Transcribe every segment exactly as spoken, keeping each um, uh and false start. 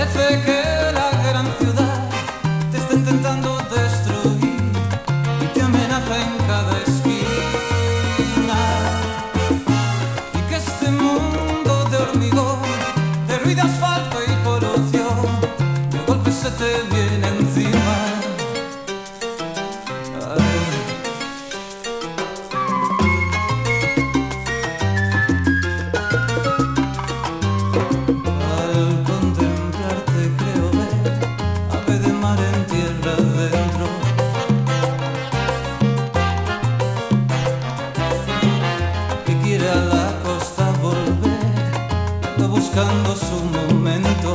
Parece que la gran ciudad te está intentando destruir y te amenaza en cada esquina. Y que este mundo de hormigón, de ruido, asfalto y polución, de golpe se te viene encima. Buscando su momento.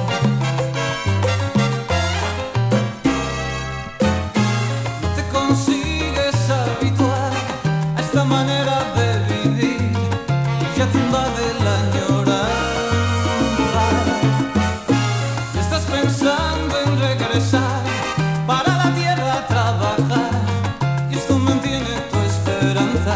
No te consigues habituar a esta manera de vivir y ya te invade la añoranza. Estás pensando en regresar para la tierra a trabajar y esto mantiene tu esperanza.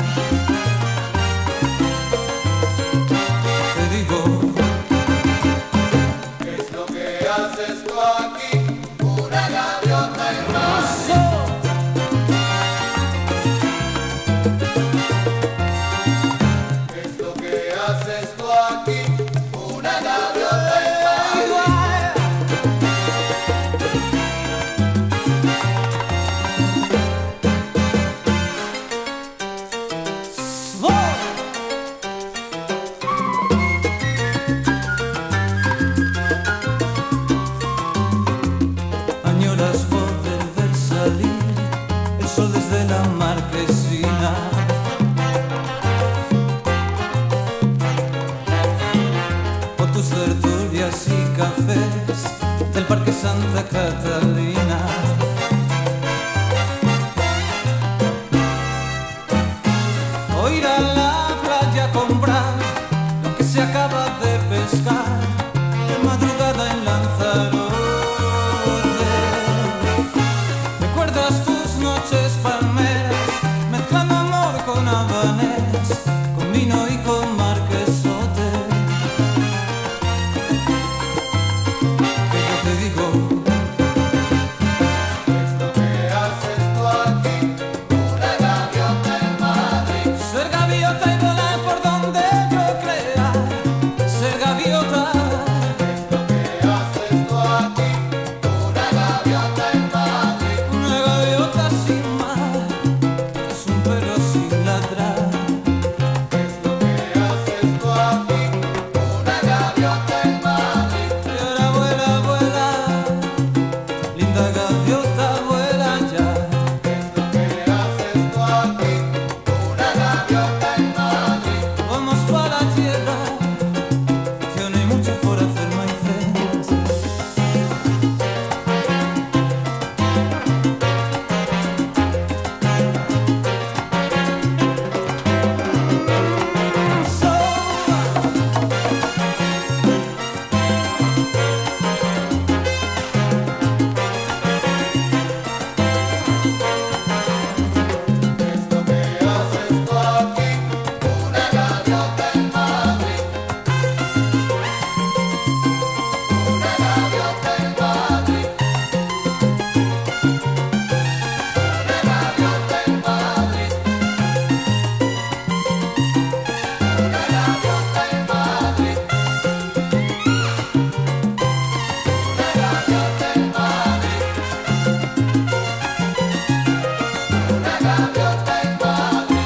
Poder ver salir el sol desde la marquesina, o tus tertulias y cafés del Parque Santa Catalina. O ir a la playa a comprar lo que se acaba de pescar de madrugada en Lanzarote. Tus noches palmeras, mezclando amor con habaneras, con vino y con marquesote. Que yo te digo, ¿qué es lo que haces tú aquí? Una gaviota en Madrid. Ser gaviota y volar por donde yo crea. Ser gaviota. ¿Qué es lo que haces tú aquí? Una gaviota en Madrid. Una gaviota sin mar, es un perro sin ladrar. ¿Qué es lo que haces tú aquí? Una gaviota en Madrid. Y ahora vuela, vuela, linda gaviota, vuela ya. ¿Qué es lo que haces tú aquí? Una gaviota en Madrid. Vamos para la tierra, que aún hay mucho por hacer, my friends. ¿Qué es lo que haces tú aquí? Una gaviota en Madrid. Una gaviota en Madrid. Una gaviota en Madrid. Una gaviota en Madrid. Una gaviota en Madrid. Una gaviota en Madrid.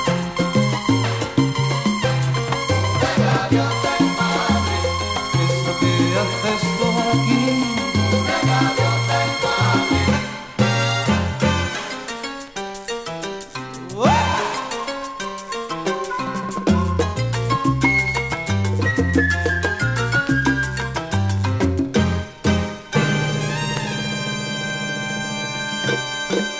Una gaviota en Madrid. ¿Qué es lo que haces tú aquí? Una gaviota en Madrid. ¡Uah! Thank you.